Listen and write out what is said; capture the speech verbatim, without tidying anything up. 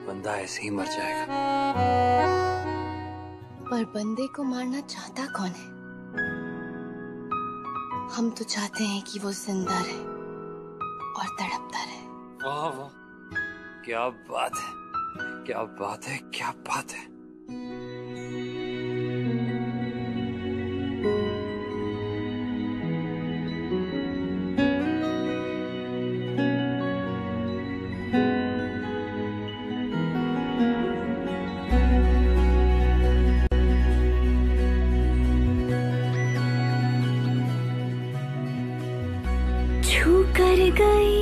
बंदा ऐसे ही मर जाएगा। पर बंदे को मारना चाहता कौन है? हम तो चाहते हैं कि वो जिंदा रहे और तड़पता रहे। वाह वाह, क्या बात है, क्या बात है, क्या बात है। छू कर गई